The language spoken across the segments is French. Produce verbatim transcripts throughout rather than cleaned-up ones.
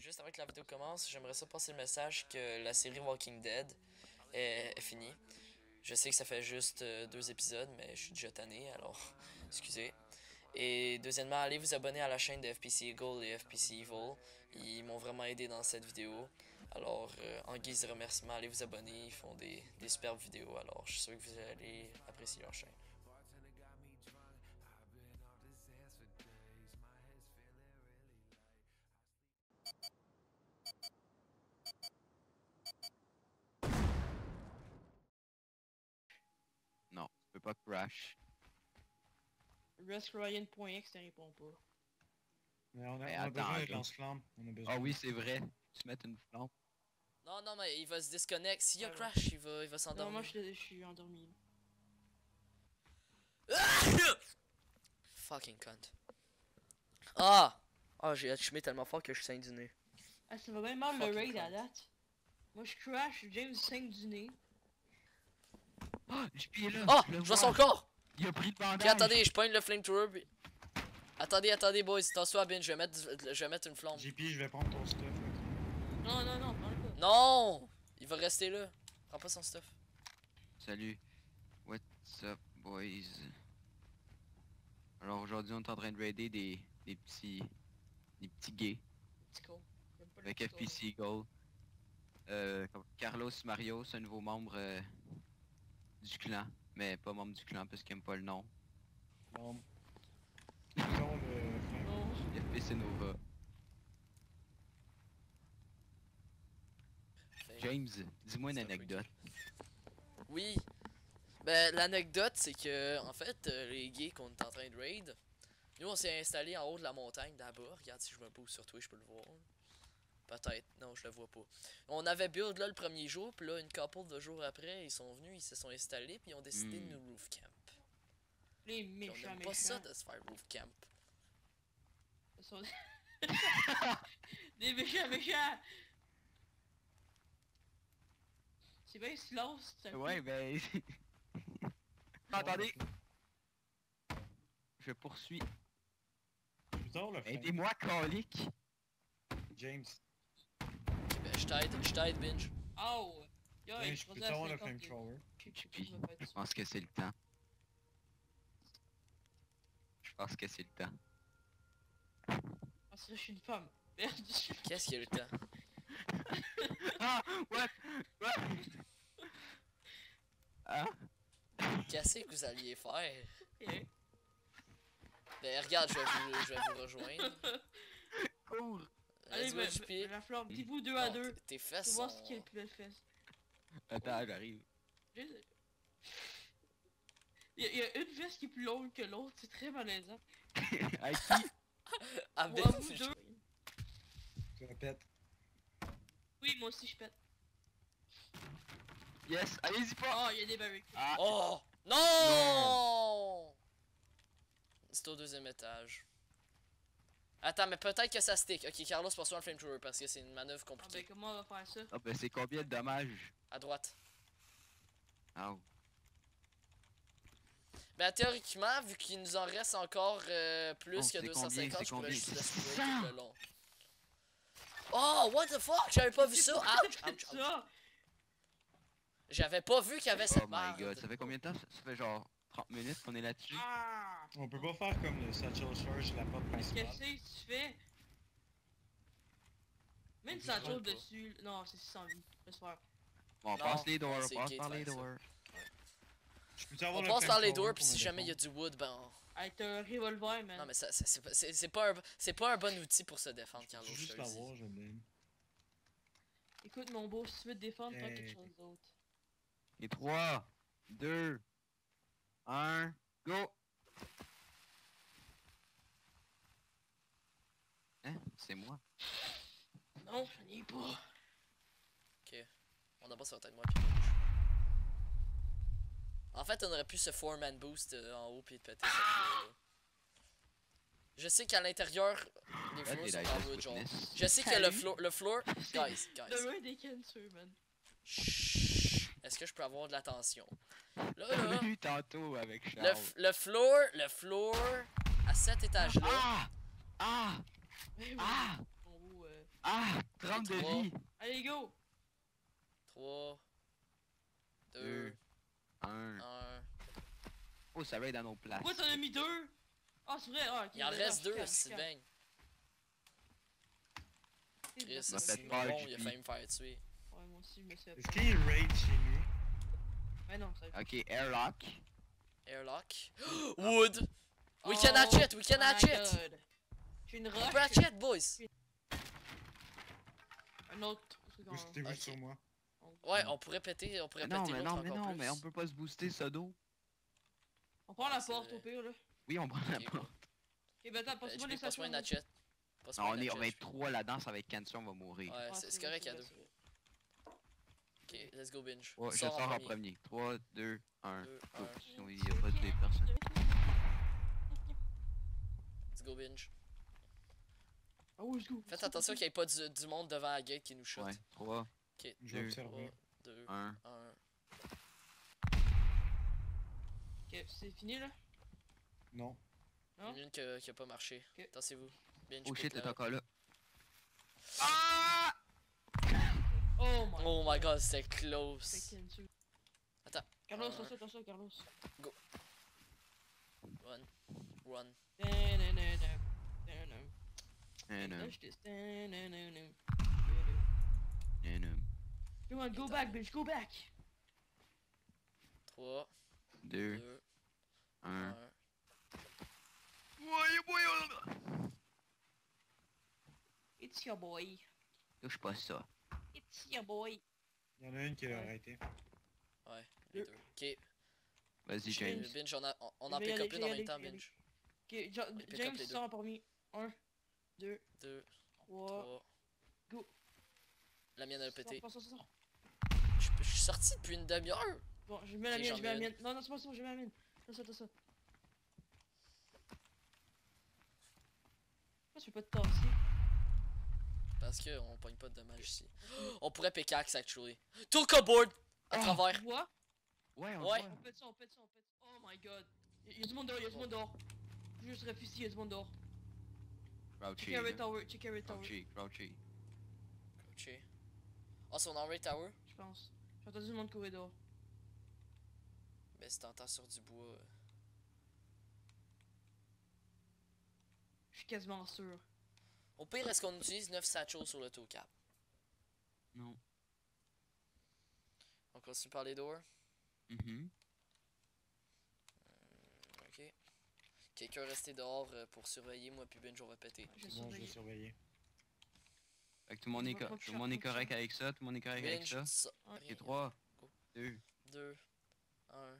juste avant que la vidéo commence, j'aimerais ça passer le message que la série Walking Dead est, est finie. Je sais que ça fait juste euh, deux épisodes, mais je suis déjà tanné, alors excusez. Et deuxièmement, allez vous abonner à la chaîne de F P C Eagle et F P C Evil. Ils m'ont vraiment aidé dans cette vidéo. Alors, euh, en guise de remerciement, allez vous abonner. Ils font des, des superbes vidéos. Alors, je suis sûr que vous allez apprécier leur chaîne. Non, tu peux pas crash. RuskRyan.x ne répond pas. Mais on a, Hey, on a attends, besoin d'un attends. lance-flamme. On a besoin. Ah oui, c'est vrai. Tu mets une flambe. Non, non, mais il va se disconnect. S'il y a Ouais, crash, il va, il va Non, s'endormir. moi je, je suis endormi. Fucking cunt. Ah! Ah, j'ai allumé tellement fort que je saigne du nez. Ah, ça va bien mal le Fucking raid à cunt. date. Moi je crash, James saigne du nez. Ah, J P est là. Oh! je le Je vois son corps! Il a pris le bandage. Ok, attendez, je pogne le flamethrower. Puis... Attendez, attendez, boys, tasse-toi, Ben, je vais mettre, je vais mettre une flamme. J P, je vais prendre ton stuff. Non, non, non, prends le pas. Non! Il va rester là. Prends pas son stuff. Salut. What's up, boys? Alors aujourd'hui, on est en train de raider des, des petits... Des petits gays. Petit con. J'aime pas le Avec petit F P C Eagle. Euh, comme Carlos Mario, c'est un nouveau membre euh, du clan. Mais pas membre du clan parce qu'il aime pas le nom. Bon. Mettons le con. flingue. Non. F P C Nova. James, dis-moi une C'est un peu anecdote. Oui. Ben, l'anecdote, c'est que, en fait, euh, les geeks qu'on est en train de raid, nous, on s'est installé en haut de la montagne d'abord. Regarde, si je me bouge sur Twitch, je peux le voir. Peut-être. Non, je le vois pas. On avait build là le premier jour, puis là, une couple de jours après, ils sont venus, ils se sont installés, puis ils ont décidé Mm. de nous roof camp. Les Puis on méchants, aime pas ça méchants. de se faire roof camp. Ce sont des... des méchants, méchants. C'est bien silence. ça Ouais, fait. ben... Attendez, je poursuis. Putain, le flingue. Aidez-moi, colique. James. Ok, ben, je t'aide, je t'aide, Binge. Oh! Yo, Hey, il je peux faisait à t'avoir le cinquante et- flamethrower. Puis, puis, Puis, puis, je vais pas être je sûr. pense que c'est le temps. Je pense que c'est le temps. Parce que je suis une femme. Merde. Qu'est-ce qu'il y a le temps? Ah! What? What? Ah? Qu'est-ce que vous alliez faire? Eh. Ben, regarde, je vais vous, je vais vous rejoindre. Cours! Allez, Let's go, mais, J P. mais la flamme, dis-vous deux à Non, deux. tes- Tes Tu fesses vois sont... ce qui est le plus belle fesse. Attends, j'arrive. Je- Il y, a, il y a une veste qui est plus longue que l'autre, c'est très malaisant. À qui? Ah, Ou ben, à vous je- deux. Je répète. Oui, moi aussi je pète. Yes! Allez-y pas! Oh, il y a des barriques. Ah! Oh! Non! C'est au deuxième étage. Attends, mais peut-être que ça stick. Ok, Carlos, passe-moi le flamethrower parce que c'est une manœuvre Ah ben compliquée. comment on va faire ça? Ah ben c'est combien de dommages? À droite. Ah, Ben, théoriquement, vu qu'il nous en reste encore euh, plus Oh, que c'est deux cent combien, cinquante, c'est je pourrais combien? juste le C'est spray cent! tout le long. Oh, what the fuck? J'avais pas vu ça! Ouch, ouch, ouch. Ça! J'avais pas vu qu'il y avait Oh cette my barre. god, ça fait combien de temps? Ça fait genre trente minutes qu'on est là-dessus. Ah! On peut pas faire comme le Satchel Charge, la porte Qu'est-ce principale. que tu fais? Mets une Je sais ceinture pas. dessus. Non, c'est six cent vies. Laisse faire. Bon, on Non, passe les doors, non, on c'est passe gay de par les faire ça. doors. Je peux avoir On le passe par les flamethrower doors, puis pour si me jamais il y a défendre? du wood, ben. on- Hey, t'as un revolver, man. Non, mais ça, ça- c'est pas- c'est c'est pas, un- c'est pas un bon outil pour se défendre, Je Carlos. peux je juste te le dis. l'avoir, je l'aime. Écoute, mon beau, si tu veux te défendre, prends Hey. quelque chose d'autre. Et trois, deux, un, go! Hein? C'est moi. Non, je n'y ai pas. On a pas sur la tête, moi, puis Binge. En fait, on aurait pu se four-man boost euh, en haut, puis de péter cette clé-là. Je sais qu'à l'intérieur, les That floors did sont I en just wood, genre. witness? Je sais que le Salut. floor, le floor, guys, guys. The raid est cancer, man. Chut. Est-ce que je peux avoir de l'attention? Là, On là, l'a eu tantôt avec le, Charles. f- le floor, le floor, à cet étage-là. Ah! Ah! Mais oui, Ah! mon beau, euh, Ah! manque de trois. vie. Allez, go! trois, deux, Deux. Un. un. Oh, ça va être dans nos places. Pourquoi t'en as mis deux? Ah, c'est vrai, ah, ok. Il en là, reste je deux, calme, je Sylvain. calme. Chris, m'a c'est fait peur, bon, J P. il a failli me faire tuer. Ouais, moi aussi, je me suis Est-ce qu'il raid chez nous? Ouais, non, ça Ok, airlock. Airlock. Wood! We Oh can hatch it, we can my hatch it! God. J'ai une On roche. peut hatch it, boys! Un autre truc en... Je t'ai vu Ok. sur moi. Ouais, on pourrait péter, on pourrait Mais non, péter mais l'autre non, mais encore non, plus. mais on peut pas se booster ça d'eau. On prend la C'est porte vrai. au pire, là. Oui, on prend la Ok, porte. Ok, ben attends, Euh, passe-moi J les P, passe-moi statues. une hein. hatchet. Passe-moi Non, on une est, on va hatchet. être trois là-dedans, ça va être cancer, on va mourir. Ouais, Ouais, c'est c'est vrai, correct à vrai, deux. c'est vrai. Ok, let's go binge. Ouais, je Sors sors en premier. trois, deux, un. Deux, Go. un. Sinon, il y a pas de personnes. Let's go binge. Ah ouais, let's go. Faites attention qu'il n'y ait pas du, du monde devant la gate qui nous shoot. Ouais, trois, Ok, Je vais Deux. observer. trois, deux, un. un. Ok, c'est fini, là? Non. Non? Une qui a, qui a pas marché. Ok. Attendez-vous. Binge, Oh pick shit, la- t'es encore là. Ah! Oh my Oh my god, c'était C'est close. Kensu. Attends. Carlos, Un. fais ça, fais ça, Carlos. Run. Run. Da-na-na-na. Da-na. Un, un, Touch this. Da-na-na-na. un, un. Come on, go back, bitch, go back! trois, Deux, deux, un. un. Ouais, ouais, It's your boy. touche pas ça. It's your boy. Il y en a une qui a Ouais. arrêté. Ouais, les Deux. deux. Ok, Vas-y, Je James. vais- binge, on, a, on, on Je en vais y pick aller, up je une vais en y même temps, aller, je vais binge. Ok, Ja- pick up James les deux. sort en premier. un, deux, deux, trois, trois. go. La mienne elle a pété. Sors, sors, sors, sors. Je je suis sorti depuis une demi-heure. Bon, je mets la Ok, mienne, j'en je mets la mets mienne. Non, non, c'est pas ça, je mets la mienne. T'as ça, t'as ça. Pourquoi tu peux pas te tasser? Parce que on pogne pas de dommages ici. On pourrait pickaxe actually. Tout le cupboard à Oh. travers. Tu vois? Ouais, on Ouais. voit. On pète ça, on pète ça, on pète ça. Oh my god. Y'a du monde dehors, y'a du monde dehors. Juste réfléchis, y'a du monde dehors. Crouchy, Check Carrot là. Tower, check Carrot Tower. Crouchy, crouchy. Crouché. Oh, c'est on en Ray Tower? Je pense. J'ai entendu du monde courir dehors. Mais si t'entends sur du bois. euh, Je suis quasiment sûr. Au pire, est-ce qu'on utilise neuf satchels sur le cap? Non. On continue par les doors. Mhm. Ok. Quelqu'un resté dehors euh, pour surveiller, moi puis Benj on va péter. Je vais C'est bon, je vais surveiller. surveiller. Fait que tout le monde est, On va co- pas tout le monde est toucher, correct toucher. avec ça, tout le monde est correct avec Benj, ça. ça. Ok. Rien. Ok, trois, Go. deux. deux, un.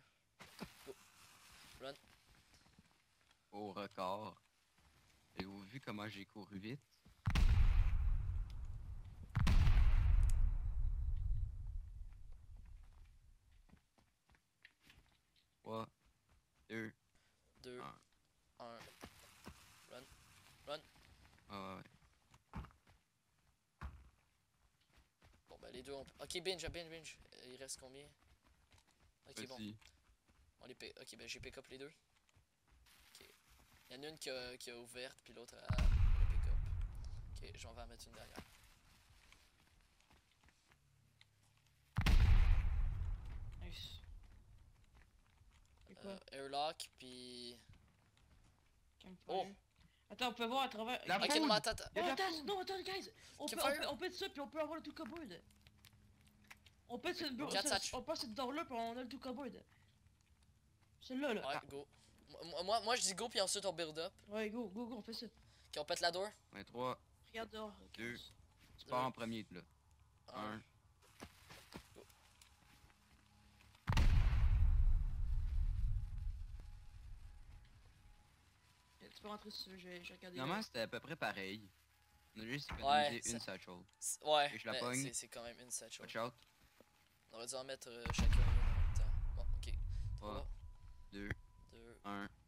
Au record. Avez-vous vu comment j'ai couru vite? trois, deux, deux, un. un. Ah ouais. Bon, ben les deux on. Ok, Benj, Benj, Benj. Euh, Il reste combien? Ok, bon. Vas-y. On les pick. Ok, ben j'ai pick up les deux. Ok. Il y en a une qui a, qui a ouverte, puis l'autre a, a pick up. Ok, j'en vais en mettre une derrière. Nice. C'est quoi? Euh, airlock, puis. Campfire. oh. Attends, on peut voir à travers. La Ok, foule! non, mais attends, attends. Oh, Y a de la attends, foule. non, attends, guys! On peut, on, Campfire. peut, on pète ça, puis on peut avoir le tout cupboard. On pète cette, Quatre cette- satch. on passe cette door là, puis on a le tout cupboard. Celle-là, là. Ouais, go. Moi, moi, moi je dis go, puis ensuite on build up. Ouais, go, go, go, on fait ça. Ok, on pète la door. Ouais, trois, Regarde dehors. Deux. tu pars en premier, là. Un. Un. Tu peux rentrer si tu veux, j'ai j'ai regardé. Normalement, c'était à peu près pareil. On a juste Ouais, économisé une ça- satchel. C'est- Ouais, Et je la mais pogne. c'est- c'est quand même une satchel. Watch out. On aurait dû en mettre euh, chacun une en même temps. Bon, ok. trois, trois, deux, deux, un. un.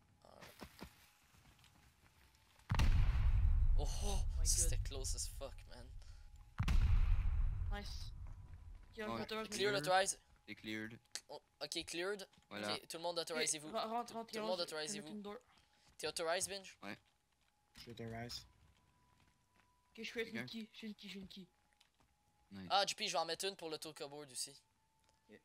Oh, Oh my ça, God. c'était close as fuck, man. Nice. Ok, on Ouais. va te rejoindre. Clear, authorize. C'est cleared. Oh, ok, cleared. Voilà. Ok, tout le monde autorisez-vous. Rentre, rentre, rentre. Tout le monde autorisez-vous. T'es authorized, Binge? Je te rise. Ok, je fais une Quelqu'un? key, je fais une key, je fais une key. Nice. Ah, J P, je vais en mettre une pour le Tokaboard aussi. Ok.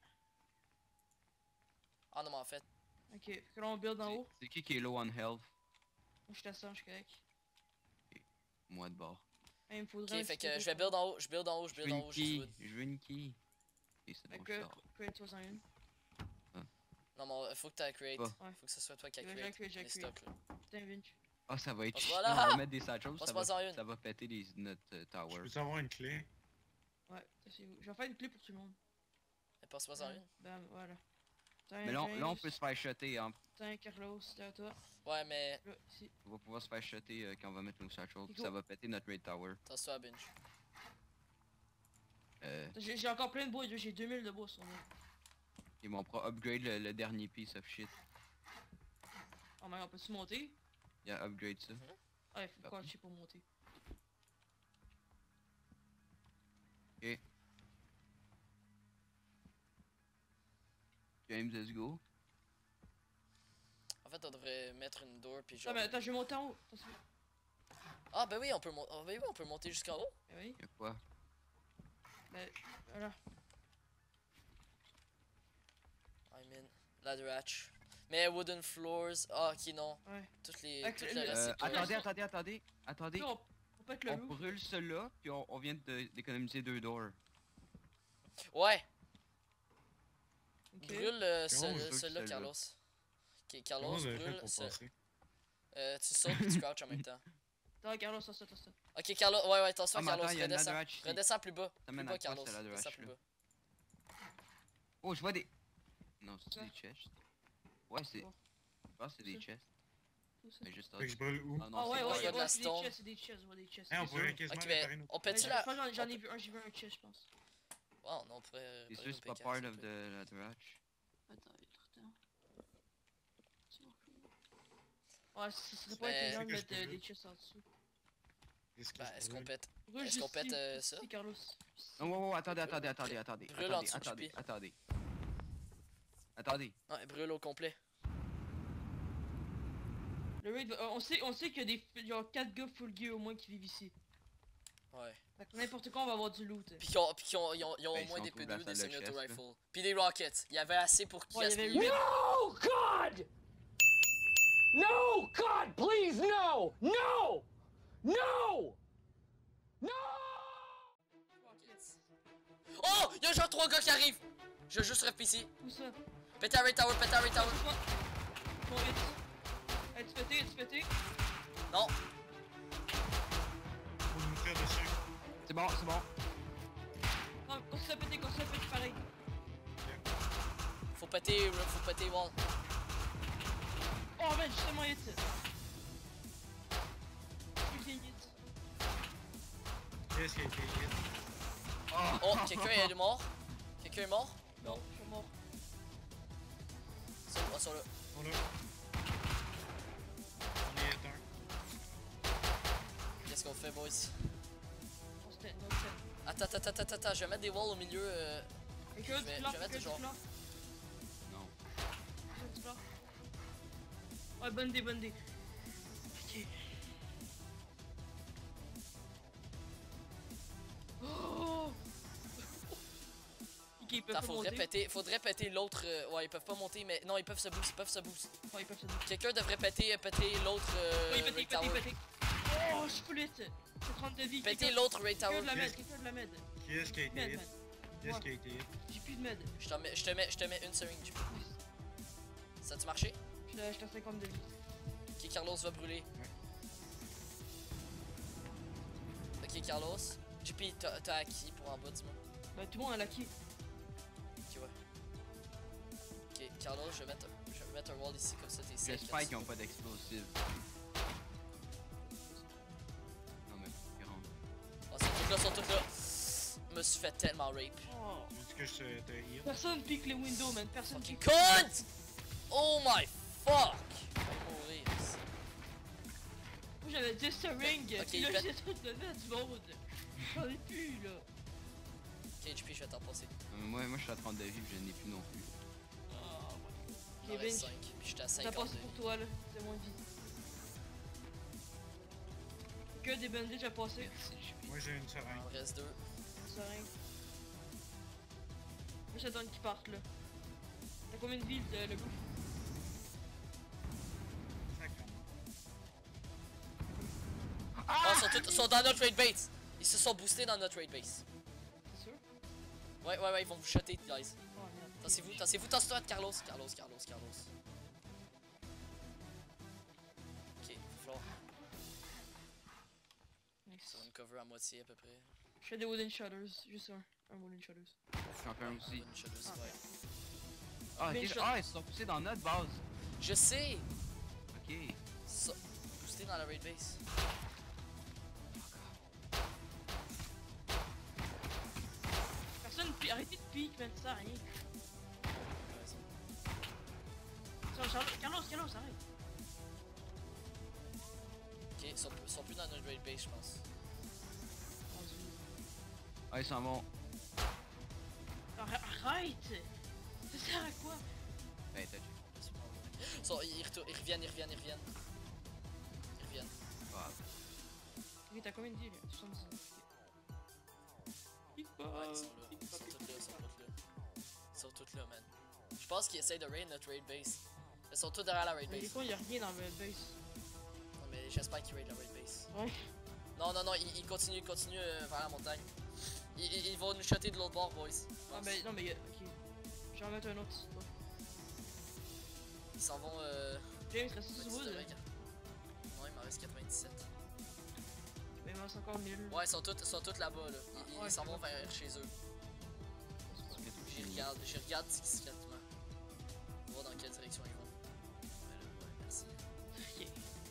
Ah non, mais en fait. Ok, fait que là on build en C'est- haut. C'est qui qui est low on health? Moi je suis à cent, je suis correct. Moi de bord. Hey, il me Ok, faudrait un fait petit que peu je vais pour- build en haut, je build en haut, je Je veux build en une haut, juste key. wood. Je veux une key. Ok, c'est Fait bon, que, je sors. crate soixante et un. Non, mais euh, faut que t'aies create. Oh. Ouais. Faut que ce soit toi qui a Ouais, j'ai create. create, j'ai les create. stocks, là. Putain, Vinch. Ah, ça va être Passe chiant. voilà. On va mettre des satchels, ça Passe-moi en va, une. ça va péter les, notre euh, Je tower. peux savoir une clé? Ouais, ça c'est où. Je vais faire une clé pour tout le monde. Et passe-moi en une. Bam, voilà. Tiens, Mais là, on, là, on James. peut se faire shotter, hein. Tiens, Carlos, c'est à toi. Ouais, mais. Là, ici. On va pouvoir se faire shotter euh, quand on va mettre nos satchels, puis Go. ça va péter notre raid tower. Tasse-toi à binge. Euh, J'ai j'ai encore plein de bois, j'ai deux mille de bois sur moi. et bon, on pourra upgrade le, le dernier piece of shit. Oh mais on peut-tu monter? Il y a upgrade ça. Ouais, faut Bah, quoi, je sais pas monter. Ok. James, let's go. En fait, on devrait mettre une door puis Ah genre. mais attends, je vais monter en haut. Attention. Ah, ben oui, on peut, mon... oh, ben oui, on peut monter jusqu'en haut. Eh oui, Y'a quoi? ben voilà. I mean, ladder hatch. Mais wooden floors. Ah, ok, non. Ouais. Toutes les. Avec Toutes le- les le- restes, Euh, c'est clair. attendez, attendez, attendez, attendez. Là, on, on peut être le On loup. brûle cela, puis on, on vient de- d'économiser deux doors. Ouais, Ok. brûle euh, Comment ce- on brûle celui-là, celui-là? Carlos. Ok, Comment Carlos, vous avez fait brûle. pour ce- passer? Euh, tu sautes et tu crouches en même temps. Attends, Carlos, ça, ça, ça, ça. Ok, Carlos, ouais, ouais, attention, Ah, mais Carlos, attends, il y a une redescends. ladder hatch ici. Redescends plus bas. Ça Plus mène bas, à quoi, Carlos. cette ladder Redescends hatch, plus là? bas. Oh, je vois des... Non, c'est Quoi? des chests. Ouais, c'est... Quoi? Je pense que c'est des Ça? chests. Tout ça. Mais juste Fait que je brûle où? Ah non, Ah ouais, c'est ouais, je pas- vois de ouais, la c'est des stone. chests, c'est des chests, je vois des chests. Hein, on Ouais, pourrait quasiment Ok, réparer ben, notre on je pète-tu pense la. que j'en- j'en ai on vu un, j'ai vu un chest, je pense. Wow, non, on pourrait. C'est pourrait sûr, nous c'est pas piquer part un of peu. the ladder hatch. Attends, il est trop tard. Ouais, ce serait pas Mais- intelligent de C'est que je mettre euh, peux- des chests en dessous. Qu'est-ce que Ben, je est-ce qu'on brûle? pète. Brûle Est-ce qu'on juste pète, ici, euh, ça? ici, Carlos. Non, ouais, ouais, attendez, attendez, attendez, attendez. Brûle en Attendez, dessous du attendez, pied. attendez. Attendez. Non, elle brûle au complet. Le raid, va- euh, on sait, on sait qu'il y a des, il y a quatre gars full gear au moins qui vivent ici. Ouais. Fait que n'importe quand on va avoir du loot. Puis qu'ils ont, puis qu'ils ont, ils ont, ils ont Ben, au moins si on des trouve P la deux, des salle de chest, semi-auto-rifles. Puis des rockets. Il y avait assez pour qu'ils Ouais, il y avait gaspillent. huit. No, God! No, God, please, no! No! No! No! Oh! Y'a genre trois gars qui arrivent! Je veux juste ref ici. Où ça? Pétez à Ray Tower, pétez à Ray Tower. C'est quoi? Bon, hit. Hey, tu pété, tu pété? Non! Faut nous faire dessus. C'est bon, c'est bon. Non, quand ça pété, quand ça pété, pareil. Faut péter, faut péter wall. Oh, ben, justement, hit. Plus bien hit. Qu'est-ce qui a été hit? Oh, quelqu'un est mort? Quelqu'un est mort? Non, je suis mort. Sur, oh, sur le. On l'a. On est hit un. Qu'est-ce qu'on fait, boys? On se tête, on se tête. Attends, attends, attends, attends, attends, je vais mettre des walls au milieu. Euh... Quelqu'un Je vais- du plan, je vais mettre quelqu'un genre- du plan. Non. Quelqu'un du plan. Ouais, bandé, bandé. Ok. Oh! Ok, ils peuvent Attends, pas faudrait monter. péter, faudrait péter l'autre. euh, Ouais, ils peuvent pas monter, mais non, ils peuvent se boost, ils peuvent se boost. Ouais, ils peuvent se bouger. Quelqu'un devrait péter, péter l'autre euh, Ouais, il pété, Ray il pété, Tower. il pété. Oh, je suis full hit. C'est trente de vie. Péter Quelqu'un- l'autre Ray Quelqu'un Tower. de la med, Yes. quelqu'un de la med. Qui est-ce qui a été Med, hit? med. Qui est-ce qui a été hit? J'ai plus de med. Je, t'en mets, je, te mets, je te mets une syringe. Ça a-tu marché? Je suis à- je suis à cinquante de vie. Ok, Carlos va brûler. Ok, Carlos. J P, t'as t'as acquis pour en bas, dis-moi. Bah, tout le monde a la key. Ok, ouais. Ok, Carlos, je vais mettre, je vais mettre un wall ici, comme ça t'es safe. J'espère qu'ils ont pas d'explosifs. Non, mais ils rentrent. Oh, ils sont tous là, ils sont tous là. Je me suis fait tellement rape. Oh. Est-ce que je te heal? Personne pique les windows, man. Personne Fucking pique. cunt! Oh my fuck! Je vais mourir. Moi, j'avais dix syringes. Ok, Puis là, il pète. j'ai tout donné à du monde. J'en ai plus, là. Ok, J P, je vais t'en passer. Non, mais moi, moi, je suis à trente de vie, puis je n'ai plus non plus. Il en Kevin, reste cinq, puis j'étais à ça cinquante. passe pour toi, là. C'est moins de vie. Que des bandages à passer. Merci, J P. Moi j'ai une Il seringue. en reste deux. seringue. Moi, ça donne qu'ils partent là. T'as combien de vie le, le bouffe? Ah, ils sont, tous- sont dans notre raid base. Ils se sont boostés dans notre raid base. C'est sûr? Ouais, ouais, ouais, ils vont vous shotter, guys. Oh merde. Tassez-vous, tassez-vous, tasse-toi, Carlos. Carlos, Carlos, Carlos. Ok, il va falloir. Nice. Ça va me cover à moitié à peu près. Je fais des wooden shutters, juste un. Un wooden shutters. J'en fais un aussi. Bonne shotters, Ah, ouais. Ah, Bien ok. shot. Ah, ils se sont poussés dans notre base. Je sais! Ok. Ça, boosté dans la raid base. Personne, pi- arrêtez de pique, man, ça rien. T'as raison. Tiens, Charles- Carlos, Carlos, arrête. Ok, ils sont, ils sont plus dans notre raid base, je pense. Mon Dieu. Ah, ils s'en vont. Arr- Arrête! Ça sert à quoi? Ben, t'as Ils, sont- ils, retournent- ils reviennent, ils reviennent, ils reviennent. Ils reviennent. Ah, Oui, t'as combien de vie là? soixante-dix. Pique pas! Ouais, ils sont là. Ils sont tous là, ils sont tous là. Ils sont tous là, man. Je pense qu'ils essayent de raid notre raid base. Ils sont tous derrière la raid Mais des base. fois, y'a rien dans le base. Non, mais j'espère qu'ils raid la raid base. Ouais. Non, non, non, ils, ils continuent, ils continuent euh, vers la montagne. Ils, ils, ils vont nous shotter de l'autre bord, boys. je Ah, pense. mais non, mais y'a. Ok. Je vais en mettre un autre ici. toi. Ils s'en vont. Euh, James, reste sous quatre-vingt-dix-neuf, wood. hein. Non, il m'en reste quatre-vingt-dix-sept. Mais il m'en reste encore mille. Ouais, ils sont tous, ils sont tous là-bas, là. Ils, ils Ouais, s'en c'est vont bon. vers chez eux. J'y regarde, j'y regarde discrètement. On va voir dans quelle direction ils vont. Ouais, là, ouais, merci. Ok.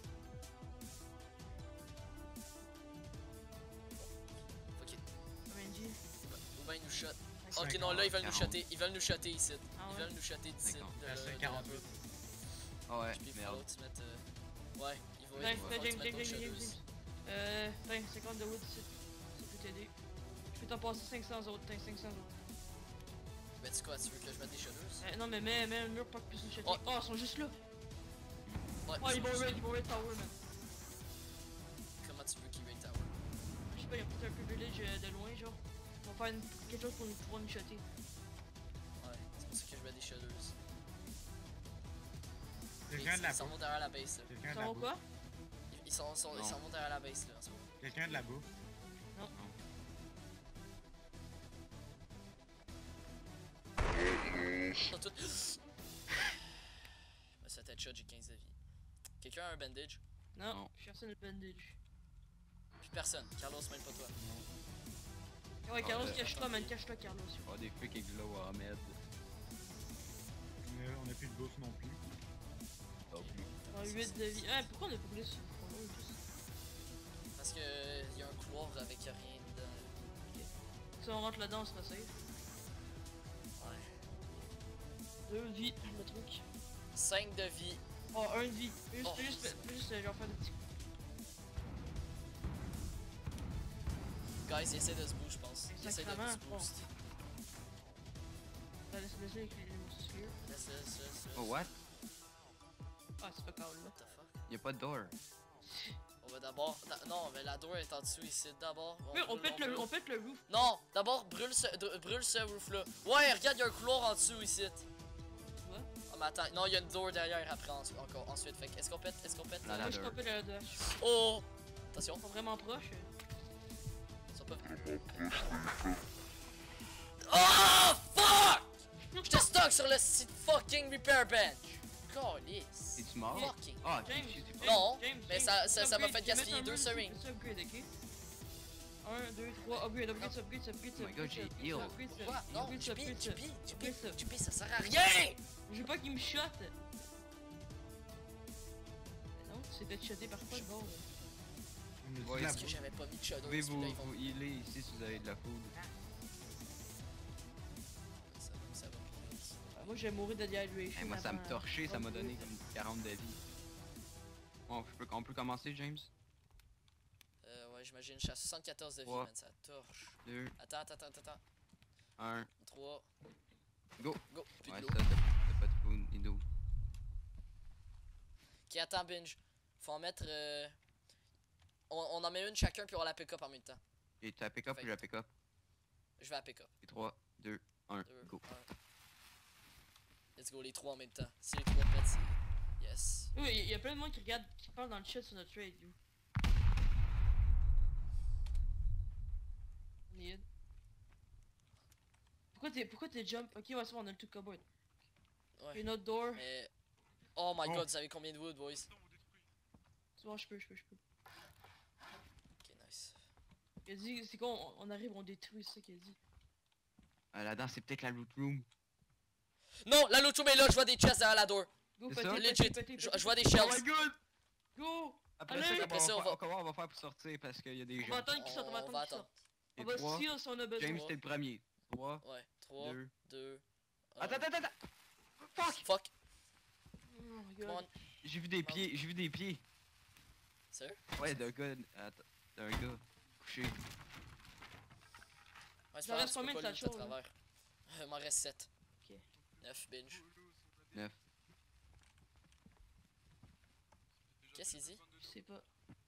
Ok. Combien de vie? Ou ben ils nous shot. Nice. Ok, non, là ils veulent nous quarante. shotter. Ils veulent nous shotter ici. Ah Ils ouais? veulent nous shotter d'ici. D'accord. de- Ah, de- c'est de quarante-huit. Ah ouais, Puis il faut merde. l'autre se mettre. euh, Ouais, il va Ouais, il ouais, va James, falloir se James, mettre James, d'autres James, shotters. James. Euh, t'as cinquante de wood ici. Ça peut t'aider. Je peux t'en passer cinq cents autres, t'as cinq cents autres. Mais tu quoi, tu veux que je mette des shotters? Euh, non, mais mets, mets un mur pas que puisse nous shotter. Oh. Oh, ils sont juste là. Ouais, Oh, ils vont c'est- raid, ils vont raid tower, man. Comment tu veux qu'ils raid tower? Je sais pas, ils ont peut-être un peu village euh, de loin, genre. Ils vont faire une- quelque chose pour nous pouvoir nous shotter. Ouais, c'est pour ça que je mets des shotters. Ils Quelqu'un de la ils s'en boue. vont derrière la base là. Quelqu'un Ils de la sont boue. quoi? Ils- Ils sont, sont- ils Non. s'en vont derrière la base là en ce moment. Quelqu'un de la boue. Ils sont tous. Ouais, ça tête shot, j'ai quinze de vie. Quelqu'un a un bandage? Non, Non. je cherche le bandage. Plus personne. Carlos, même pas toi. Ouais, Ah, Carlos, ouais. cache-toi, man, cache-toi, Carlos. Ah, des flics et glow Ahmed. On a, on a plus de bouffe non plus. Pas plus. Ah, huit de vie. Ah, pourquoi on a brûlé ce front-là, juste? Parce que euh, y a un couloir avec rien dedans. Si on rentre là-dedans, on sera safe. Ouais. Deux de vie, le truc. cinq de vie. Oh, un de vie. Juste, Oh. juste, juste, euh, genre faire des petits. Guys, ils essaient de se boost, je pense. Ils essaient de Sacrément, se boost. Ah, laisse laisse avec les mousquetaires. Laisse, laisse, laisse. Oh, what? Ah, c'est pas calme là. What the fuck? Y'a pas de door. On va d'abord. da- Non, mais la door est en dessous ici. D'abord. Oui, on brûle- pète le, brûle- on pète le roof. Non, d'abord brûle ce, de- brûle ce roof là. Ouais, regarde, y'a un couloir en dessous ici. Tu vois? Oh, mais attends, non, y'a une door derrière après en- encore ensuite. Fait que est-ce qu'on pète, est-ce qu'on pète? La euh, Moi, je ladder. copie la dash. Oh! Attention, Ils sont vraiment proches. ils sont pas. Oh fuck! J'étais stuck sur le site fucking repair bench. Calice. Es-tu mort? Fucking. Ah, James, tu sais pas. Non, James, mais James, ça- ça- ça m'a upgrade, fait tu mets gaspiller un deux mur, serings. tu upgrade, ok? un, deux, trois, upgrade, upgrade, upgrade, upgrade, upgrade, Oh my God, j'ai upgrade, heal. upgrade, Pourquoi? upgrade, Non, upgrade, du upgrade, pi, du pi, du pi, upgrade, du pi, ça sert à rien! Je veux pas qu'il me shot. Mais non, tu t'es fait shotter par quoi le bord? On a dit Ouais, la Parce que bouffe. j'avais pas mis de shadow. Pouvez vous, là, ils vont- vous healer ici si vous avez de la food. Ça va, ça va. Ah, moi, j'ai mouru de dehydration. Hey, moi, ça me avant- torchait, ça m'a avant donné de- comme quarante de vie. Bon, je peux, on peut commencer, James? Euh, ouais, j'imagine, je suis à soixante-quatorze de vie, Ouais. man, ça torche. deux, Attends, attends, attends, attends. un, trois, go! go, plus Ouais, de ça, l'eau. t'as t'as pas de food, ni d'eau. Ok, attends, binge. Faut en mettre. Euh... On, on en met une chacun, puis on la pick up en même temps. Et tu la pick up Fait ou je la pick up? Je vais à pick-up. trois, deux, un, deux, go. un. Let's go, les trois en même temps. Si les trois pètent, c'est... Yes. Oui, il y a plein de monde qui regarde, qui parle dans le chat sur notre trade, yo. Need. Pourquoi t'es, pourquoi t'es jump? Ok, ouais, c'est bon, on a le tout cupboard. Ouais. Une autre door. Mais... Oh my Oh. god, vous savez combien de wood, boys? C'est bon, je peux, je peux, je peux. Ok, nice. Il a dit, c'est quoi, on, on arrive, on détruit, c'est ça qu'il a dit. Euh, Là-dedans, c'est peut-être la loot room. Non, la loot room est là, je vois des chests derrière la door. Go, C'est pétez, ça? pétez, Legit, pétez, je, pétez, je vois des pétez. Oh my shells. god! Go! Après Allez! ça, Après comment ça, on, on va... va- comment on va faire pour sortir parce qu'il y a des On gens. va attendre qu'il sorte, on va On attendre va qu'il sorte. attendre. Et On va trois, steal si on a besoin. James, t'es le premier. trois, Ouais, trois, deux. deux, un. Attends, attends, attends! Fuck! Fuck. Oh my Come god. on. J'ai vu des pieds, j'ai vu des pieds. Sérieux? Ouais, d'un gars, attends, d'un gars couché. Ouais, Il c'est en pas reste grave, combien tu peux de pas ta loot à chose, là? travers. Il m'en reste sept. Ok. neuf, binge. neuf. Qu'est-ce qu'il dit? Je sais pas.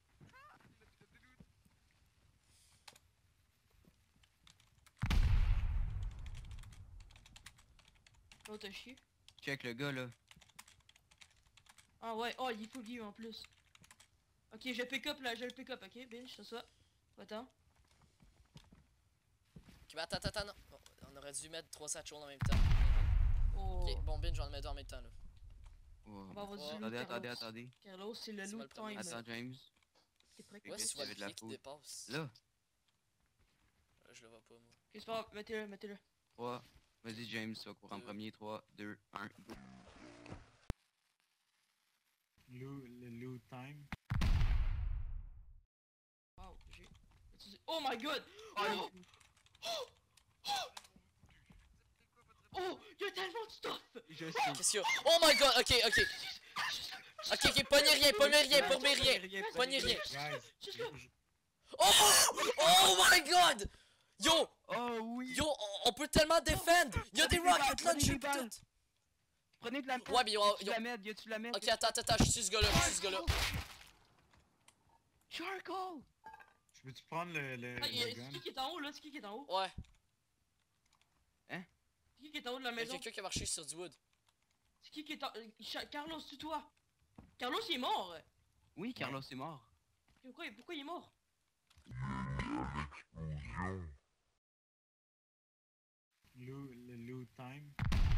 Oh, t'as chié? Check le gars là. Ah ouais, oh, il est full gear en plus. Ok, je pick up là, je le pick up, ok, binge, c'est ça. Attends. Ok, mais attends, attends, attends, non. Bon, on aurait dû mettre trois satchels en même temps. Oh. Ok, bon, binge, j'en mets deux en même temps là. Oh. On va avoir du loot, Attendez, attendez, Carlos. attendez. Carlos, c'est le C'est moi loot le premier. time. Attends, James. T'es prêt? Et Ouais, que si tu tu vois avais le de la pied qui food. dépasse. Là, Là, je le vois pas, moi. Ok, c'est pas grave, mettez-le, mettez-le. trois. Vas-y, James, tu vas courir en Deux. premier. trois, deux, un, go. Loot, le loot time. Wow, j'ai. Oh my god! Oh, Oh! Oh! Y'a tellement de stuff! Je sais. Qu'est-ce qu'il y a? Oh my god, ok, ok. Ok, ok, pognez rien, pognez rien, pognez rien. Pognez rien. Guys, Juste là. je- Oh! Oh my god! Yo! Oh oui! Yo, on- on peut tellement défendre! Y'a des Prenez des balles, rocket prenez launchers des pis balles. tout! Prenez de la Ouais, mais yo, tu yo. la mets, y a-tu la mets? Ok, attends, attends, attends, je suis ce gars-là, je suis ce gars-là. Charcoal! Je peux-tu prendre le, le, Ah, y'a- le c'est gun? qui qui est en haut là? C'est qui qui est en haut? Ouais, C'est qui qui est en haut de la y'a maison? quelqu'un qui a marché sur du wood. C'est qui qui est en... euh, Cha- Carlos, c'est toi! Carlos il est mort! Oui, Carlos est mort. Pourquoi, pourquoi il est mort? Loot, le loot time.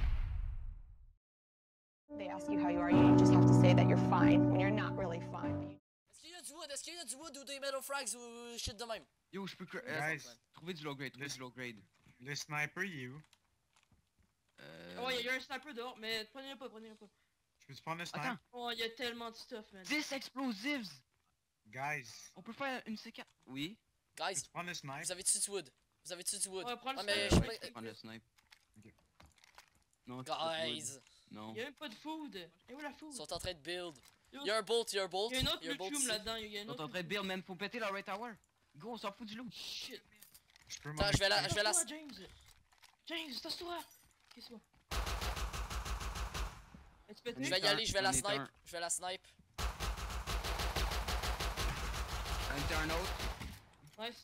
They ask you how you are, you just have to say that you're fine when you're not really fine. Est-ce qu'il y a du wood? Est-ce qu'il y a du wood ou des metal frags ou shit de même? Yo, je peux... cra- euh, Guys, trouver du low grade, trouver Laisse- du low grade. le sniper, il est où? Euh... Oh, ouais, y'a un sniper dehors, mais prenez-le pas, prenez-le pas. Je peux-tu prendre le sniper? Attends, Oh, y'a tellement de stuff, man. dix explosives! Guys, On peut faire une séquence. Oui. Guys, peux-tu prendre le sniper? vous avez-tu du wood? Vous avez-tu du wood? Ouais, prends le Ah, mais sniper. je Ouais, sais je peux prendre le snipe. Ok. Non, tu peux pas de wood. Guys, Non. Y'a même pas de food. Et où la food? ils sont en train de build. Yo, Y'a un bolt, y'a un bolt. Y'a une autre Y'a un bolt lutume ici. là-dedans, y'a une Ils sont autre en train de build, man. Faut péter la right tower. Go, on s'en fout du loot. Shit. Je peux m'en Attends, je vais la- occuper? je vais la- Tasse-toi, James! James, tasse-toi! Qu'est-ce que c'est? Est-ce que Je vais y aller, je vais la On est snipe. un. Je vais la snipe. Un était un autre. Nice.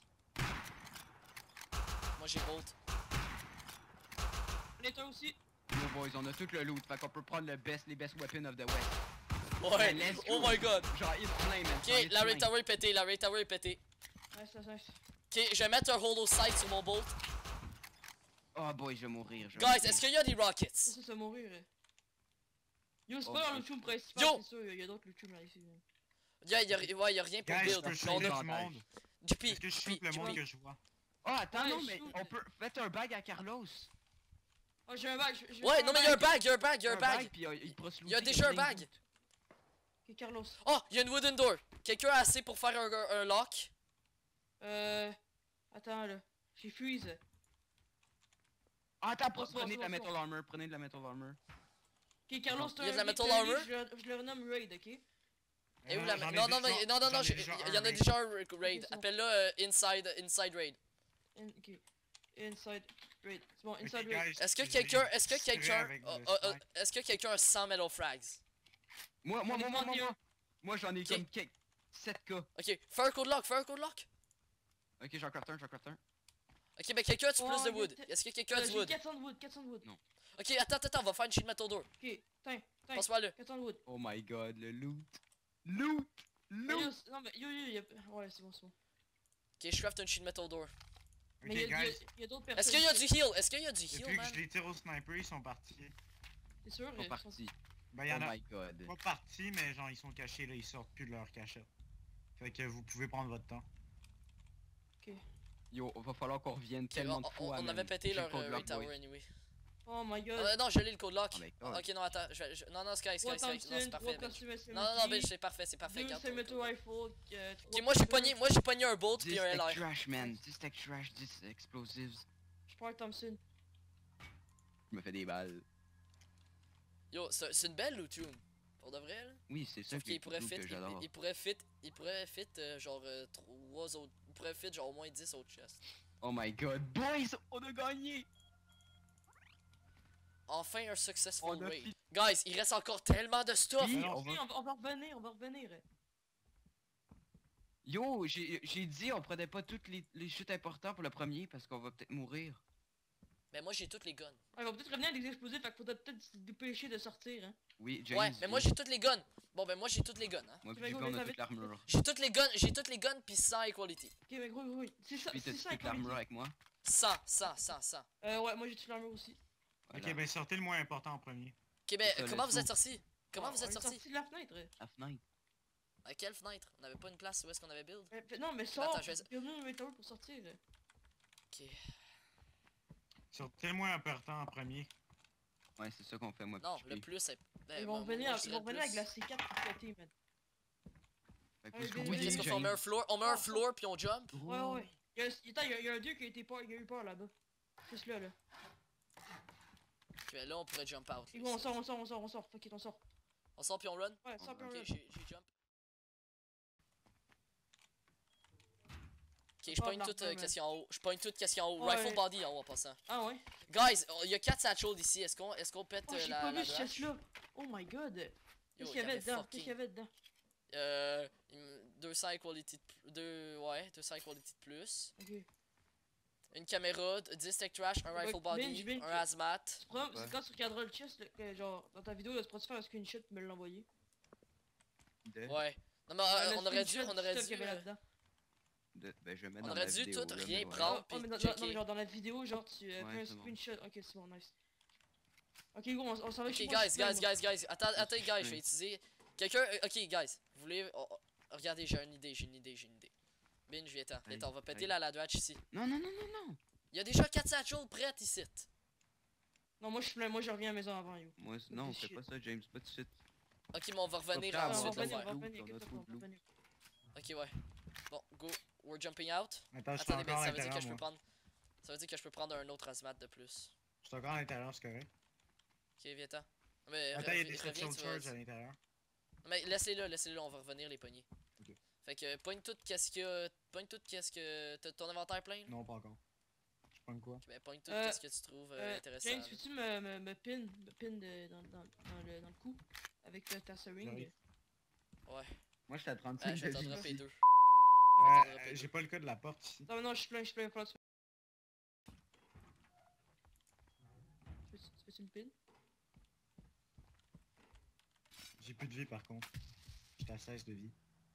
Moi j'ai bolt. On est un aussi. Yo, boys, on a tout le loot. Fait qu'on peut prendre le best, les best weapons of the West. Ouais, let's oh go. my god. Genre, hit plein, man. Genre, Ok, hit la plein. Ray Tower est pétée, la Ray Tower est pétée. Nice, nice, nice. Ok, je vais mettre un hollow sight sur mon bolt. Oh boy, je vais mourir. je vais Guys, mourir. est-ce qu'il y a des rockets? Ça, ça va mourir. hein. Yo, c'est Oh, pas dans bah, le tube principal, Yo! c'est sûr, y'a d'autres lutubes là ici. hein. Y'a, y'a, ouais, y'a rien pour Guys, je build. peux Mais shooter on du a. monde? J P, Est-ce que je J shoot P, le J monde P. que je vois? Oh, attends, Ouais, non, mais shoot. on peut. Faites un bag à Carlos. Oh, j'ai un bag. je- je vais Ouais, faire non, mais y'a un bag, y'a un bag, y'a un bag. Puis euh, il pourra se Y'a looter, déjà un plein de bag. loot. Ok, Carlos. Oh, y'a une wooden door. Quelqu'un a assez pour faire un, un, un lock? Euh. Attends là. J'ai freeze. Ah, attends, Bon, c'est bon, prenez c'est de la bon, metal c'est bon. armor, prenez de la metal armor. Ok, Carlos, t'as Il y a de un la raid, metal t'as un raid, armor? je le- je le renomme Raid, ok? Et où Euh, la. j'en ai Non, non, non, déjà- non, non, j'en non, ai j'ai- déjà il y un en a raid. déjà un ra- raid. c'est bon. Appelle-le euh, Inside, Inside Raid. In- ok. Inside Raid. C'est bon, Ok, Inside Raid. guys, Est-ce que j'ai quelqu'un, est-ce que tiré quelqu'un, avec oh, le oh, oh, sniper. est-ce que quelqu'un a cent metal frags? Moi, moi, J'en ai moi, moi, moi, demandé moi. Moi, j'en ai Ok. comme sept K. Ok, fais un code lock, fais un code lock. Ok, j'en craft un, j'en craft un. Ok, ben quelqu'un a-tu Oh, plus de il y a wood? peut-être- Est-ce que quelqu'un a Euh, du J'ai wood? quatre cents de wood, quatre cents de wood. Non. Ok, attends, attends, on va faire une sheet metal door. Ok, tiens, tiens, Passe-moi le. quatre cents de wood. Oh my god, le loot. Loot! Mais Loot! yo, c'est- non mais yo yo, y a... ouais c'est bon, c'est bon. Ok, je craft une sheet metal door. Mais Ok, y a, y a, guys. y a d'autres personnes. Est-ce qu'il y a du ici. heal? Est-ce qu'il y a du heal, Depuis que man? je les tire au sniper, ils sont partis. T'es sûr? Ils sont ils partis. Ben, y'en Oh a my god. pas partis, mais genre, ils sont cachés là, ils sortent plus de leur cachette. Fait que vous pouvez prendre votre temps. Yo, va falloir qu'on revienne Ok, tellement on, de on- fois, on man. avait pété J'ai leur le code euh, lock, raid tower boys. anyway. Oh my god. Euh, non, j'ai le code lock. Oh my Ah, god. ok, non, attends. Je vais, je- Non, non, Sky, Sky, Trois Sky. Non, Thompson, c'est parfait. trois Benj. Custom Non, non, non, Benj, S M G, c'est parfait, c'est parfait. deux garde semi ton- rifle, euh, trois Ok, moi j'ai pistoles. pogné, moi j'ai pogné un bolt dix puis un tech L R. trash, man. dix tech trash, dix explosives. Je prends un Thompson. Je me fais des balles. Yo, c'est c'est une belle loot room. Pour de vrai, là. Oui, c'est ça Sauf qui qu'il est pourrait cool fit, que il, j'adore. il pourrait fit, il pourrait fit euh, genre euh, trois autres, il pourrait fit genre au moins dix autres chests. Oh my god, boys, on a gagné! Enfin un successful On a raid. fi- Guys, il reste encore tellement de stuff. Oui, Alors, on Oui, va... on va, on va revenir, on va revenir. Yo, j'ai j'ai dit on prenait pas toutes les, les chutes importantes pour le premier parce qu'on va peut-être mourir. Mais moi j'ai toutes les guns. Ouais, on va peut-être revenir avec des explosifs, fait qu'il faudrait peut-être se dépêcher de sortir, hein. Oui, James. Ouais, mais moi j'ai toutes les guns. Bon ben moi j'ai toutes les guns, hein. Moi Tu pis vas Jeffy, go, on les a avez- toute l'armure. J'ai toutes les guns, j'ai toutes les guns puis cent equality. Ok, mais gros, gros, gros. C'est ça, Puis c'est t'as ça, toute quality. l'armure avec moi. cent, cent, cent, cent. Euh, ouais, moi j'ai toute l'armure aussi. Voilà. Ok, ben sortez le moins important en premier. Ok ben C'est ça, comment let's vous êtes go. sortis? Comment Oh, vous on êtes est sortis? sorti de la fenêtre. La fenêtre. À quelle fenêtre? On avait pas une place où est-ce qu'on avait build? Euh, fait- non, mais sors. Attends, je vais- Bienvenue dans le tower pour sortir. Là. Ok. Sortez le moins important en premier. Ouais, c'est ça qu'on fait, moi. Non, pis le Jeffy. plus c'est. ben, Ils moi- vont moi, revenir, je ils dirais vont le revenir avec plus. la C quatre pour péter, man. Fait que Ouais, let's go, oui, Oui, oui, qu'est-ce James. qu'on fait? On met un floor, on met un floor puis on jump? Ouais, ouais. Il y a, attends, il y a, il y a un dieu qui a, été peur, il a eu peur là-bas. Juste là, là. Ok, ben là on pourrait jump out. Et là, bon, on ici. sort, on sort, on sort, on sort. Fuck it, on sort. On sort puis on run? Ouais, sort, puis on Ok, run. j'ai j'ai jump. Ok, je Pas pogne de tout euh, l'armure, qu'est-ce qu'il y a en haut. Je pogne tout qu'est-ce qu'il y a en haut. Ouais. Rifle body en haut en passant. Ah ouais. Guys, oh, il y a quatre satchels ici. Est-ce qu'on est qu'on pète Oh, euh, j'ai la, pas la vu ce drache? chest là. Oh my god. Yo, Qu'est-ce qu'il y avait dedans? Qu'est-ce fucking- qu'il y avait dedans? Euh, il me- deux cents equality de plus. Deux, ouais, deux cents equality de plus. Ok. Une caméra, dix tech trash, un Ouais, rifle body, binge, binge. un hazmat. Tu prends- Ouais. C'est quand tu regarderas le chest, là, que, genre, dans ta vidéo, là, tu pourras te faire un screenshot et me l'envoyer. De... Ouais. Non mais Ouais, euh, le on aurait dû, screenshot on du aurait stuff dû. qu'il y avait euh, là-dedans. de- Ben, je vais mettre On dans aurait la dû vidéo, tout là, rien mais voilà. prendre. Oh, puis mais dans, dans- checker. non, mais genre dans la vidéo, genre tu euh, Ouais, fais un c'est bon. screenshot. Ok, c'est bon, nice. Ok, gros, on, on s'en va Ok chez guys, moi, je suis guys, plein, guys, guys, attends, attends guys, je vais Oui. utiliser. Quelqu'un, euh, ok guys, vous voulez, oh, oh, regardez, j'ai une idée, j'ai une idée, j'ai une idée. Binge, viens t'en, viens Aïe, t'en, on va péter aïe. la ladratch ici. Non, non, non, non, non. Il y a déjà quatre satchels prêtes ici. moi. Non, moi je suis plein, moi je reviens à la maison avant, yo. Moi, Ça non, fait fais chier. pas ça, James, pas tout de suite. Ok, mais on va revenir grave, Ah, on va ensuite le revenir, on va faire. loot, revenir, on a quelque trop part, de on va loot. revenir. Ok, ouais. Bon, go, we're jumping out. Attends, je suis Attendez, mais encore à ça veut dire que l'intérieur, je peux moi. prendre. Ça veut dire que je peux prendre un autre hazmat de plus. Je suis encore à l'intérieur, c'est correct. Ok, viens t'en. Mais Attends, il y a reviens- des reviens, structural tu vas- charge à l'intérieur. Mais laissez-les là, laissez-les là, on va revenir les pogner. Ok. Fait que pogne tout qu'est-ce que. Pogne tout qu'est-ce que. T'as ton inventaire plein là? Non, pas encore. Je prends quoi? Ok, ben pogne tout Euh, qu'est-ce que tu trouves euh, Euh, intéressant. James, là. peux-tu me, me, me pin, me pin de, dans, dans, dans, le, dans le cou avec ta, ta seringue? J'arrive. Ouais. Moi, j'étais à Ah, trente-cinq je vais de t'en vie dropper ici. deux. Euh, Attends, euh, attends, j'ai pas le code de la porte ici. Non, mais non, je suis plein, je suis plein, faut que tu peux- tu peux-tu me pin? J'ai plus de vie par contre. J'étais à seize de vie.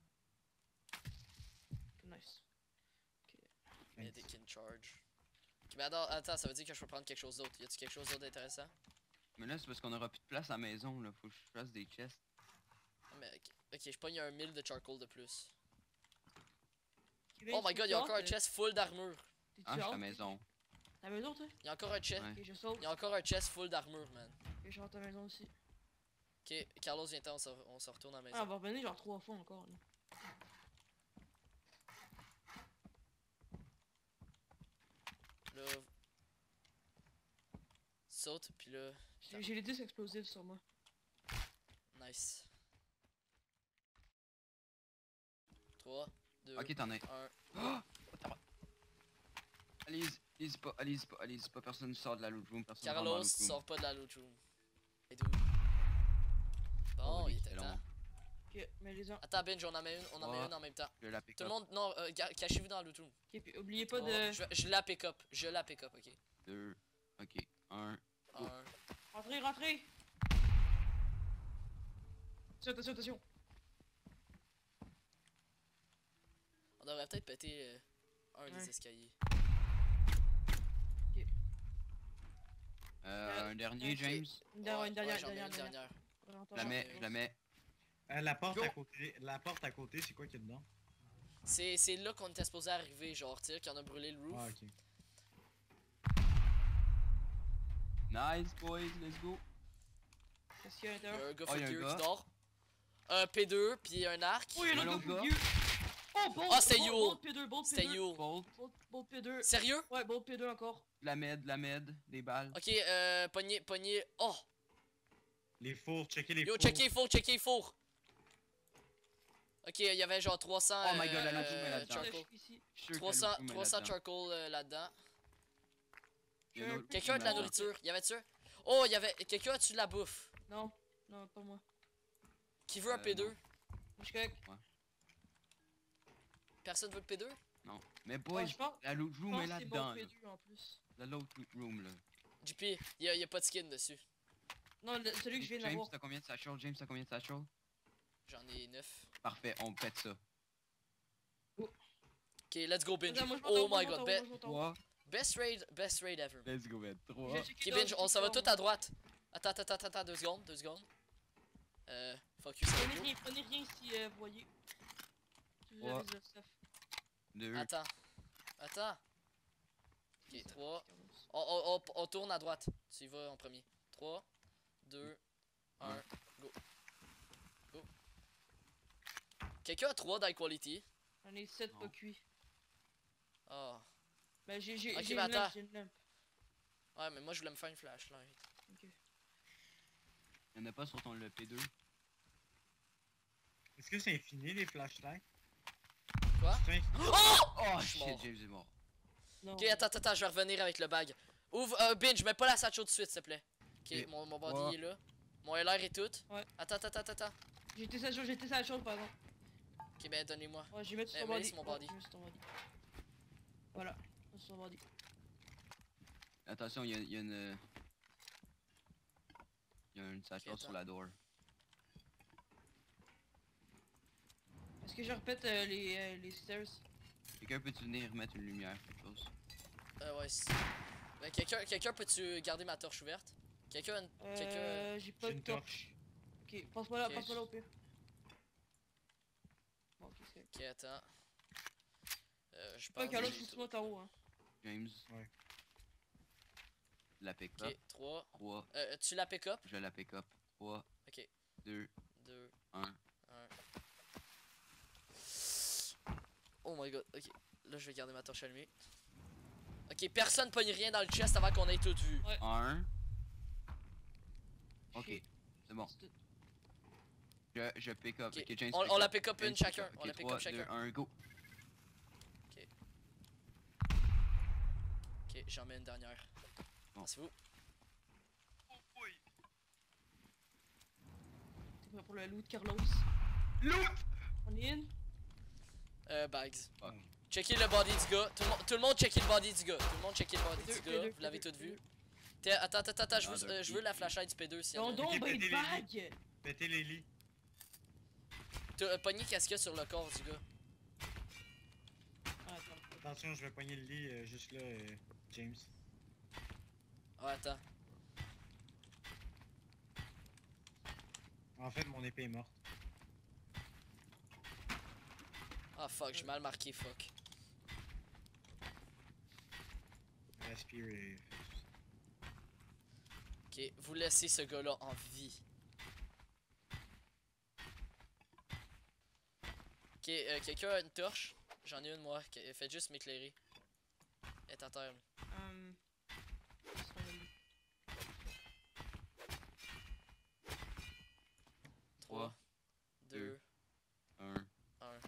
Nice. Medic in charge. Ok, mais attends, attends, ça veut dire que je peux prendre quelque chose d'autre. Y a-tu quelque chose d'autre d'intéressant? Mais là, c'est parce qu'on aura plus de place à la maison, là. Faut que je fasse des chests. Ah, mais ok, ok, je pogne un mille de charcoal de plus. Ok, Oh my god, il y a tu encore un hâte, chest full d'armure. T'es-tu Ah, je suis à hâte? la maison. Ta maison, toi? Il y a encore un chest. Ouais. Ok, je saute. Il y a encore un chest full d'armure, man. Ok, je rentre à la maison aussi. Ok, Carlos, viens-t'en, on, se- on se retourne à la Ah, on maison. va revenir genre trois fois encore, là. Là. Saute, puis là. J'ai j'ai les dix explosifs sur moi. Nice. trois, deux, Ok, t'en as. un. Oh! Allez-y, allez-y pas, allez-y pas, allez-y pas, personne sort de la loot room, personne rentre dans la Carlos, loot room. sors pas de la loot room. Et d'où? Bon, Oh, oui, il était c'est temps. long. Ok, mais les uns. Attends, Binge, on en met une, on en met Ouais. une en même temps. Je la pick Tout le up. monde, non, euh, ga- cachez-vous dans le loot room. Ok, puis oubliez pas Oh, de. je, je la pick up, je la pick up, ok. Deux. Ok. Un. Oh. Un. Rentrez, rentrez! Attention, attention, attention. On devrait peut-être péter euh, un Ouais. des escaliers. Euh, Euh, un dernier, ok. James. Une dernière, Ouais, une dernière, ouais, j'en ai dernière, une dernière. dernière. Ouais, Je attends, la j'en mets, ai je la mets. Euh, la porte Go. à côté, la porte à côté, c'est quoi qu'il y a dedans? C'est c'est là qu'on était supposé arriver, genre, tu sais, qu'on a brûlé le roof. Ah, ok. Nice, boys, let's go. Qu'est-ce qu'il y a à Il y a l'intérieur? un gars Oh, y a un figure gars. qui dort. Un P deux, puis un arc. Oh, il y a Un un autre autre gars gars. plus vieux! Oh, Bolt! Ah, c'est Bolt, Yule. Bolt P deux, Bolt P C'était deux. you. Bolt. Bolt, Bolt P deux. Sérieux? Ouais, Bolt P deux encore. De la med, de la med, des balles. Ok, euh, pognez, pognez. Oh! Les fours, checker les Yo, fours. checkez les fours, checkez les fours! Ok, il y avait genre trois cents. Oh my god, la euh, loot room est là-dedans. charcoal. Je suis ici. Je suis sûr que trois cents, la loot room est trois cents là-dedans. charcoal euh, là-dedans. Il y a une autre Quelqu'un a de room la là-dedans. nourriture? Y avait-tu? Oh, y avait. Quelqu'un a-tu de la bouffe? Non, non, pas moi. Qui veut un Euh, P deux? non. Moi, je suis correct. Personne veut le P deux? Non. Mais Ouais, boys, je pense, la loot je room pense est que c'est là-dedans. Bolt P là. deux en plus. La loot room, là. J P, y a, y a pas de skin dessus. Non, le- celui que je viens James, d'avoir. t'as combien de satchel? James, t'as combien de satchel? J'en ai neuf. Parfait, on pète ça. Ok, let's go binge. Attends, moi, je m'en Oh tape, moi, my je m'en god, tape, be- moi, je m'en tape. trois. best raid, best raid ever. Let's go, man. trois. J'ai checké Ok dans binge, le on s'en va petit tout à droite. Attends, attends, attends, attends, deux secondes, deux secondes. Euh, fuck you, corps. Prenez Sergio. rien, prenez rien si euh, vous voyez. Si vous Ouais. avez de stuff. deux. Attends. Attends. Ok, Ça, trois. Carlos. On, on, on, on tourne à droite. Tu y vas en premier. trois, deux, un, Ouais. go. Go. Quelqu'un a trois d'equality? J'en ai sept Non. pas cuits. Ah. Mais j'ai j'ai Ok, j'ai mais une lampe, attends. j'ai une lampe. Ouais, mais moi je voulais me faire une flashlight. Ok. Y'en a pas sur ton le P deux. Est-ce que c'est infini les flashlights? Quoi? C'est infini? Oh! Oh Je suis shit, mort. James est mort. Non. Ok, attends, attends, attends, je vais revenir avec le bag. Ouvre, euh, binge, mets pas la satchel tout de suite, s'il te plaît. Ok, Ok. mon, mon body Ouais. est là. Mon L R est tout. Ouais. Attends, attends, attends, attends. J'ai été ça, j'ai été ça la chose par exemple. Ok, ben donnez-moi. Ouais, je vais mettre sur Eh, ton mets-les body. sur mon Ouais, body. je vais mettre sur ton body. Voilà, sur ton body. Attention, il y a, y a une. Il y a une satchel Ok, sur attends. la door. Est-ce que je répète euh, les, euh, les stairs? Quelqu'un peut-tu venir mettre une lumière, quelque chose? Euh, ouais, si. Ben, quelqu'un, quelqu'un peux-tu garder ma torche ouverte? Quelqu'un, a une- quelqu'un. Euh, j'ai pas J'ai de une torche. Ok, passe-moi là, Ok. passe-moi là au pire. Bon, ok, c'est correct. Ok, attends. Euh, je Ouais, pense. Carlos, que faut j'ai que tu tout. montes en haut, hein. James. Ouais. La pick up. Ok, trois. trois. Euh, tu la pick up? Je la pick up. trois. Ok. deux. deux, un. un. Oh my god, ok. Là, je vais garder ma torche allumée. Ok, personne pogne rien dans le chest avant qu'on ait tout vu. un. Ok, Shit. c'est bon. C'est tout. Je, je pick up. Ok, Ok, James on- pick on la up. pick up James une pick chacun, up. on Ok, la pick up trois, chacun. deux, un, go. Ok, j'en mets une dernière. Bon. C'est vous? T'es prêt pour le loot, Carlos? Loot! On est in? Euh, bags. Fuck. Checkez le body du gars. Tout le, monde, tout le monde checkez le body du gars. Tout le monde checkez le body P deux, du P gars. deux, Vous l'avez P deux, tout P vu. deux. T'es- Attends, attends, attends, je Ah, veux, d'un euh, je pied. veux la flashlight du P deux si Ils ont donc Ok, ben de pétez les bagues! Pétez les lits. T'as euh, pogné qu'est-ce qu'il y a sur le corps du gars? Ah, attends. Attention, je vais pogner le lit euh, juste là, euh, James. Ah, attends. En fait, mon épée est morte. Ah fuck, j'ai mal marqué, fuck. Respire et... Ok, vous laissez ce gars-là en vie. Ok, euh, quelqu'un a une torche? J'en ai une moi, Qu- faites juste m'éclairer. Elle est à terre. là. Hum... c'est sur le lit. trois, deux, deux, un. un.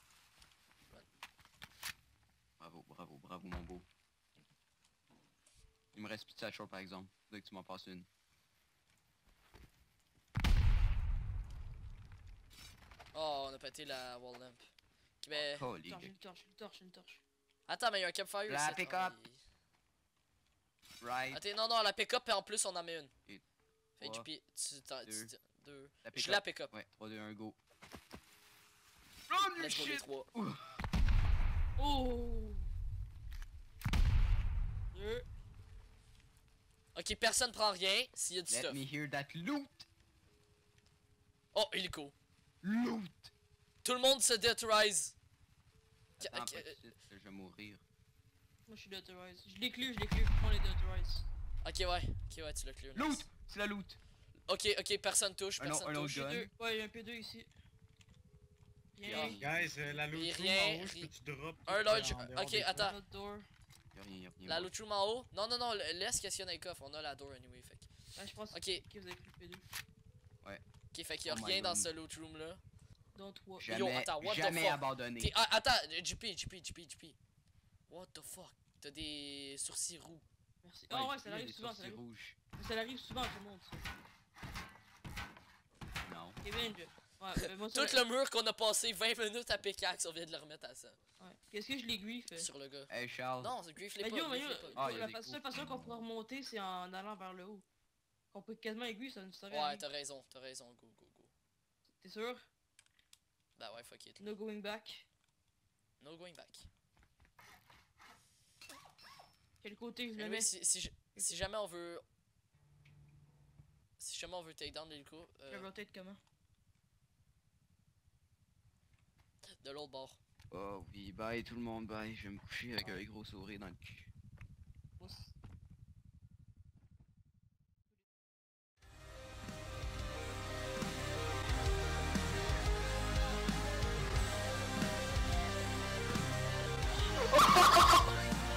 Bravo, bravo, bravo mon beau. Il me reste plus de satchel par exemple. Faudrait que tu m'en passes une. Oh, on a pété la wall lamp. Ok, ben... Oh, les Torche, gars. une torche, une torche, une torche. Attends, mais il y a un campfire La ici. pick-up. il- Right. Attends, non, non, la pick-up et en plus on en met une. Et Fait trois, J P, tu t'en- tu deux. t'en- deux. La Je pick-up. la pick-up. Ouais, trois, deux, un, go. Run, you Let's go les shit! trois. Oh! Deux. Ok, personne prend rien s'il y a du Let stuff. me hear that loot! Oh, hélico. Loot! Tout le monde se déautorise. Attends, Ok, pas euh, de suite, je vais mourir. Moi je suis d'autorize. Je l'éclue, je l'éclue, je prends les d'autorize. Ok, ouais. Ok, ouais, tu l'as clear. Loot! nice. C'est la loot! Ok, ok, personne touche, Un autre- personne un autre touche. gun. P deux. Ouais, il y a un P deux ici. Rien. Yeah. Guys, euh, la loot Et room rien, en haut, je ri- peux-tu drop tout, Un euh, large- en dehors ok, des attends. Notre door. Y'a rien, y'a rien. La loot room en haut? Non, non, non, laisse qu'est-ce qu'il y a dans les coffres. On a la door anyway, fait que- Ouais, je pense Ok, que vous avez pris le P deux. ok, fait qu'il y a Oh my rien dans God. ce loot room là. Dans trois. Jamais, Yo, attends, what the jamais fuck? abandonné. T'es- ah, attends, J P, J P, J P, J P. What the fuck? T'as des sourcils roux. Merci. Oh ouais, ça il y a arrive des souvent, ça sourcils arrive. rouges. Ça arrive souvent à tout le monde, ça. Non. Kevin, je... Ouais, mais moi ça... Tout le mur qu'on a passé vingt minutes à pickaxe, on vient de le remettre à ça. Ouais. Qu'est-ce que je l'ai grief? Sur le gars. Hey Charles. Non, c'est grief les Mais pas. yo, mais yo, grief les pas. Ah, il y a la des fa- coups. seule façon qu'on peut remonter, c'est en allant vers le haut. Qu'on peut quasiment aiguille, ça nous servait à Ouais, rien. t'as raison, t'as raison, go, go, go. T'es sûr? Bah ouais, fuck it. No going back. No going back. Quel côté je le Anyway, mets? si, si, je- si jamais on veut. Si jamais on veut take down l'hélico, Je euh, le rotate comment? de l'autre bord. Oh oui, bye tout le monde, bye. Je vais me coucher avec un gros sourire dans le cul. Pousse.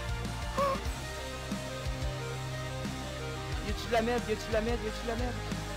Y'a-tu de la merde, y'a-tu de la merde, y'a-tu de la merde?